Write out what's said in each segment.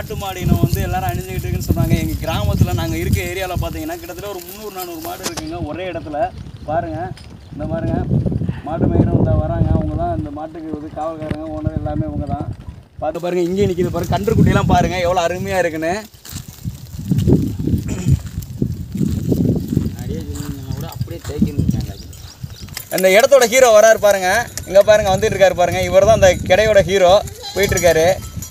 நாட்டு மாடு இனம் வந்து எல்லாரும் அணிஞ்சுக்கிட்டு இருக்குன்னு சொன்னாங்க. எங்கள் கிராமத்தில் நாங்கள் இருக்க ஏரியாவில் பார்த்தீங்கன்னா கிட்டத்தட்ட ஒரு 300-400 மாடு இருக்குங்க ஒரே இடத்துல. பாருங்கள், இந்த பாருங்க மாட்டு மேய்கிறவங்க இந்த வராங்க. அவங்க தான் இந்த மாட்டுக்கு வந்து காவல்காரங்க, ஓனர் எல்லாமே இவங்க தான். பார்த்து பாருங்கள், இங்கே நிற்கிது பாருங்கள், கன்றுக்குட்டியெல்லாம் பாருங்கள் எவ்வளோ அருமையாக இருக்குன்னு. அப்படியே தேய்க்கணும். அந்த இடத்தோட ஹீரோ வராரு பாருங்க, இங்கே பாருங்க வந்துட்டு இருக்காரு பாருங்க. இவர் தான் அந்த கடையோட ஹீரோ, போயிட்டு இருக்காரு.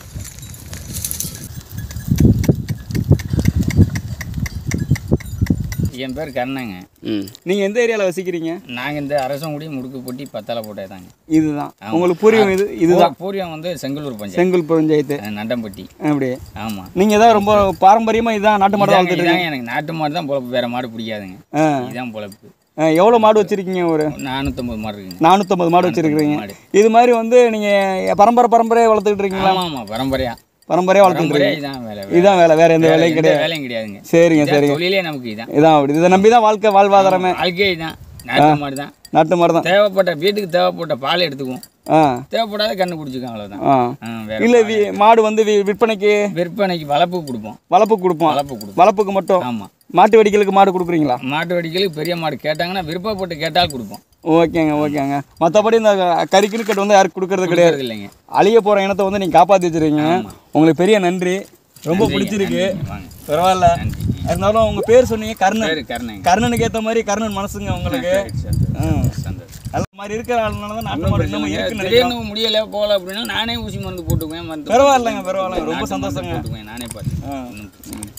என் பேர் கர்ணங்க. நீங்கள் எந்த ஏரியாவில் வசிக்கிறீங்க? நாங்கள் இந்த அரசங்குடி முடுக்கு போட்டி பத்தால போட்டே தாங்க. இதுதான் உங்களுக்கு பூர்வீகம்? இதுதான் பூர்வீகம் வந்து செங்கலூர் பஞ்சாயத்து. செங்கல் பஞ்சாயத்து நண்டம்பட்டி. அப்படி? ஆமாம். நீங்கள் தான் ரொம்ப பாரம்பரியமாக இதுதான் நாட்டு மாடு வளர்த்துட்டு இருக்கீங்க? எனக்கு நாட்டு மாடு தான் பொழப்பு, வேறு மாடு பிடிக்காதுங்க. இதுதான் பொழப்பு. எவ்வளோ மாடு வச்சுருக்கீங்க? ஒரு 450 மாடு இருக்குங்க. 450 மாடு வச்சுருக்கிறீங்க. இது மாதிரி வந்து நீங்கள் பரம்பரையாக வளர்த்துக்கிட்டு இருக்கீங்களா? ஆமாம், பரம்பரையாக வளர்த்துட்டு இதான் வேலை, வேற எந்த வேலையும் கிடையாதுங்க. சரிங்க சரிங்க. தொழிலே நமக்கு இதான். அப்படி இதை நம்பி தான் வாழ்வாதாரமே. வாழ்க்கையே இதான். நாட்டு மாடு தான். நாட்டு மாடு தான். தேவைப்பட்ட வீட்டுக்கு தேவைப்பட்ட பால் எடுத்துக்குவோம், தேவைப்படாத கண்ணு குடிச்சுக்கோம், அவ்வளோதான். இல்லை மாடு வந்து விற்பனைக்கு வளர்ப்புக்கு கொடுப்போம். வளர்ப்புக்கு மட்டும். ஆமாம். மாட்டு வெடிக்கலுக்கு மாடு கொடுக்குறீங்களா? மாட்டு வெடிக்கலுக்கு பெரிய மாடு கேட்டாங்கன்னா விருப்பப்பட்டு கேட்டால் கொடுப்போம். ஓகேங்க. மற்றபடி இந்த கறிக்குன்னு கட்டு வந்து யாருக்கு கொடுக்கறது கிடையாது இல்லைங்க. அழிய போகிற இனத்தை வந்து நீங்கள் காப்பாற்றி வச்சுருக்கீங்க. உங்களுக்கு பெரிய நன்றி, ரொம்ப பிடிச்சிருக்கு. பரவாயில்ல. இருந்தாலும் உங்கள் பேர் சொன்னீங்க, கர்ணன். கர்ணனுக்கு ஏற்ற மாதிரி கர்ணன் மனசுங்க உங்களுக்கு. அந்த மாதிரி இருக்கிற ஆளுனால தான் நாட்டு மாடு இன்னும் இருக்குன்னு முடியலை போகல அப்படின்னா நானே ஊசி மருந்து போட்டுக்குவேன். பரவாயில்லைங்க, ரொம்ப சந்தோஷங்க. நானே பார்த்து